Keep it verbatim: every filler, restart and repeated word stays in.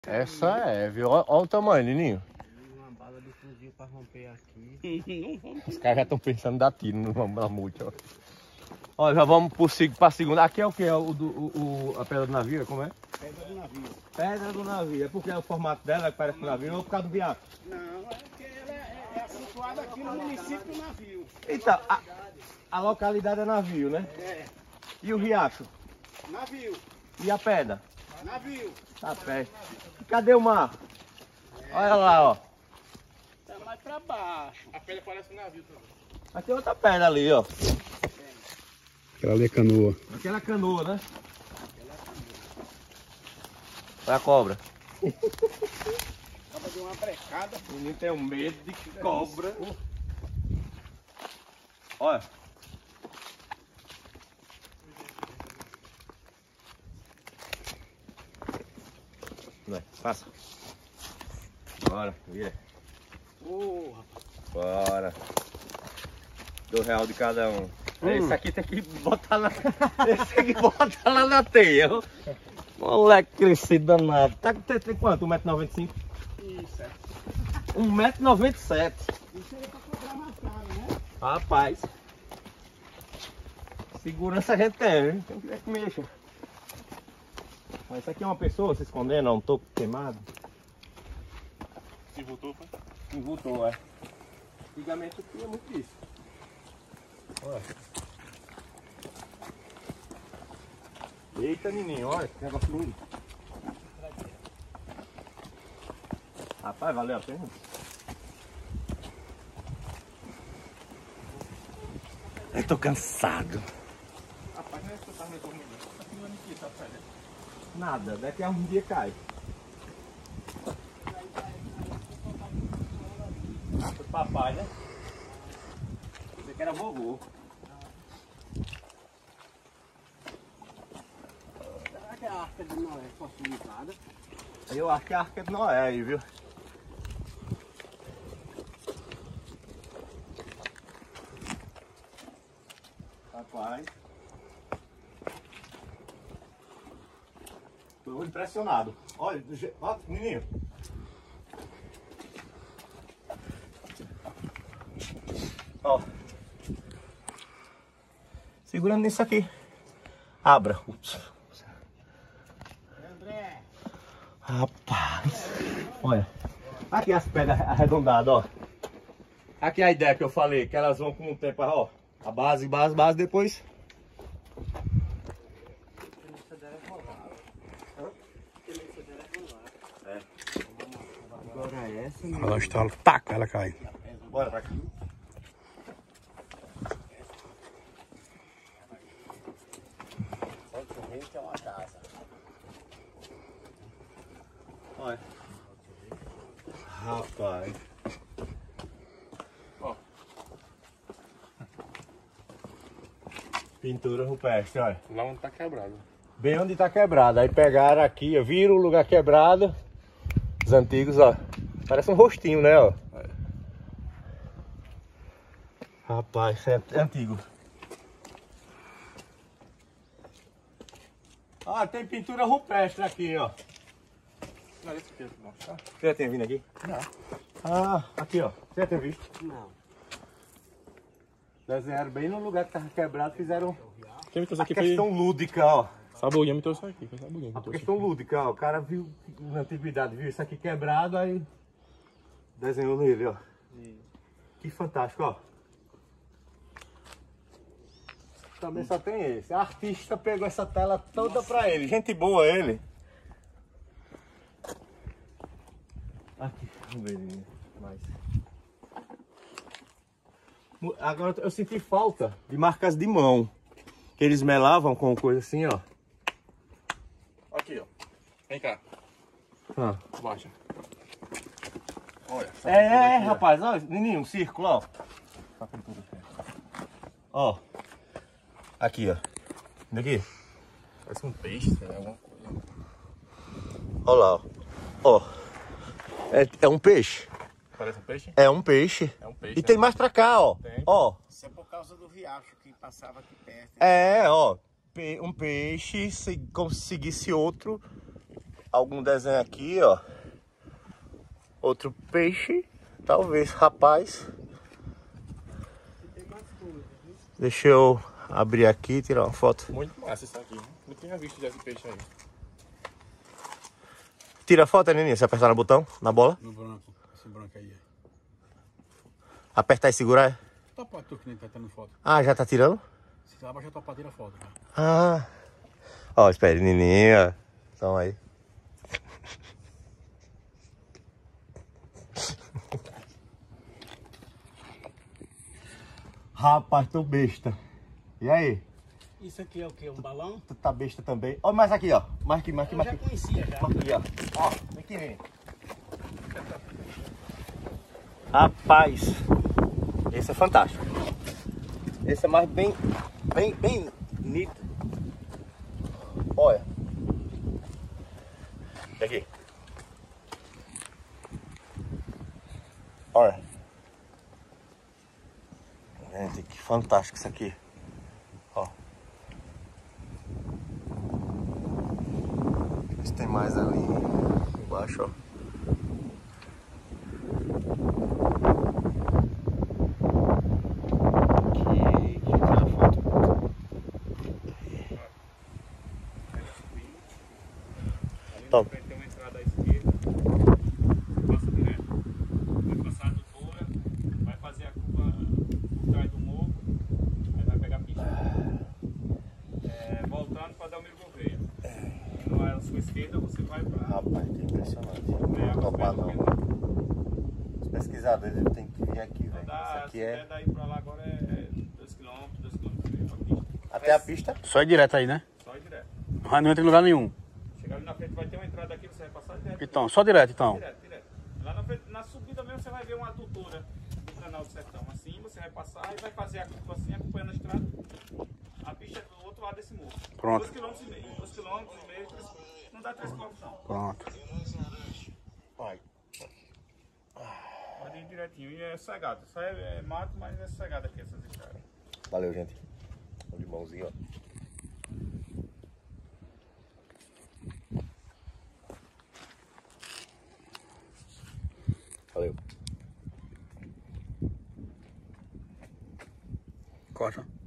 Essa é, viu? Olha o tamanho, Nininho. Uma bala de fuzil pra romper aqui. Os caras já estão pensando em dar tiro no mamute, ó. Ó, já vamos pro, pra segunda. Aqui é o que? É o, do, o, o, a pedra do navio, como é? Pedra do navio. Pedra do navio. É porque é o formato dela que parece um navio ou por causa do biaco? Não, é porque ela é, é situada aqui no município do navio. Então, a, a localidade é navio, né? É. E o riacho? Navio. E a pedra? Navio. Tá perto. E cadê o mar? É. Olha lá, ó. Tá mais pra baixo. A pedra parece um navio também. Mas tem outra pedra ali, ó. Aquela ali é canoa. Aquela canoa, né? Olha a cobra. Acaba de uma brecada. O menino tem um medo de cobra. Olha. Vai, passa. Bora, vira. Oh, Bora. Do real de cada um. Hum. Esse aqui tem que botar na. Esse aqui bota lá na teia. Moleque crescido danado. Tá, tem, tem quanto? um metro e noventa e cinco? isso é. um metro e noventa e sete. Isso aí é pra cobrar mais caro, né? Rapaz. Segurança a gente tem, viu? Quem quiser que mexa. Mas isso aqui é uma pessoa se escondendo, é um toco queimado. Se voltou, foi? Se voltou, é. Antigamente eu tinha muito isso. Olha. Eita, menino, olha que negócio lindo. Rapaz, valeu a pena. Eu tô cansado. Rapaz, não é que tu tá retornando. Tá filmando aqui, tá pedra. Nada, daqui a um dia cai. Foi papai, né? Você que era vovô. Será que a arca de Noé foi utilizada? Eu acho que a arca de Noé aí, viu? Rapaz. Tô impressionado. Olha, do jeito. Ó, menino. Ó. Segurando nisso aqui. Abra. Ups. André. Rapaz. Olha. Aqui as pedras arredondadas, ó. Aqui a ideia que eu falei, que elas vão com o tempo, ó. A base, base, base, depois. É. Agora essa. Ela está, taca, ela cai. Bora pra cá. Essa é uma casa. Olha. Rapaz. Ó. Pintura rupestre, olha. Lá onde tá quebrado. Bem onde tá quebrado. Aí pegaram aqui, ó, viram o lugar quebrado. Os antigos, ó. Parece um rostinho, né, ó. É. Rapaz, isso é antigo. Ah, tem pintura rupestre aqui, ó. Não, esse aqui, mostra. Você já tinha vindo aqui? Não. Ah, aqui, ó. Você já tinha visto? Não. Desenharam bem no lugar que tava quebrado, fizeram Quem me trouxe a aqui questão lúdica, ó. Sabuguinha me trouxe aqui, foi Sabuguinha que me A trouxe questão lúdica, ó. O cara viu na antiguidade, viu isso aqui quebrado, aí desenhou nele, ó. Que fantástico, ó. Também só tem esse. A artista pegou essa tela toda. Nossa, pra ele. Gente boa ele. Aqui, vamos ver mais. Agora eu senti falta de marcas de mão. Que eles melavam com coisa assim, ó. Aqui, ó. Vem cá. Ah. Baixa. Olha. essa É, pintura é, aqui, ó. rapaz, olha, menino, um círculo, ó. Essa pintura aqui. Ó. Aqui, ó. Daqui. Parece um peixe, sei lá, alguma coisa. Olha lá, ó. Ó. É, é um peixe. Parece um peixe? É um peixe. É um peixe. E né? tem mais pra cá, ó. Tem. Ó. Isso é por causa do riacho que passava aqui perto. É, ó. Pe- Um peixe, se conseguisse outro, algum desenho aqui, ó. Outro peixe. Talvez, rapaz. Deixa eu abrir aqui e tirar uma foto. Muito massa isso aqui. Não tinha visto esse peixe aí. Tira a foto, Neninha. Você apertar no botão, na bola. No branco. Esse branco aí. Apertar e segurar, é? Topa tu que nem tá tendo foto. Ah, já tá tirando? Se você abaixar a topa, tira foto. Cara. Ah. Ó, espere, Neninha. Então aí. Rapaz, tô besta. E aí? Isso aqui é o que? Um balão? Tu tá besta também. Ó, mais aqui, ó. Mais aqui, mais aqui, Eu mais já aqui. conhecia já. Mais aqui, ó. Ó, vem aqui, Nenê. Rapaz, esse é fantástico. Esse é mais bem, bem, bem nítido. Olha. Aqui. Olha. Gente, que fantástico isso aqui. Ó. Ver se tem mais ali embaixo, ó. Aqui, deixa eu tirar a foto. Toma. Tem uma entrada à esquerda. Passa direto. Vai passar a adutora. Vai fazer a curva por trás do morro. Aí vai pegar a pista. É, voltando para Delmiro Gouveia. Indo à sua esquerda, você vai para. Rapaz, que impressionante. É, Não topar, não. não. Os pesquisadores eles têm que vir aqui, velho. Isso aqui é. daí para lá agora é dois quilômetros, dois quilômetros. Até a pista. Só ir direto aí, né? Só ir direto. Não entra em lugar nenhum. Chegar ali na frente vai ter uma entrada aqui, você vai passar direto. Então, só direto então. Direto, direto. Lá na, frente, na subida mesmo você vai ver uma adutora do canal do Sertão. Assim você vai passar e vai fazer a curva assim, acompanhando a estrada. A pista é do outro lado desse morro. Pronto. dois quilômetros e meio. dois quilômetros e meio, três, não dá três quilômetros não. Pronto. Vai. Pode ir direitinho. E é cegado. Isso aí é mato, mas é cegado aqui essas estradas. Valeu, gente. Um limãozinho, ó. Valeu. Corta.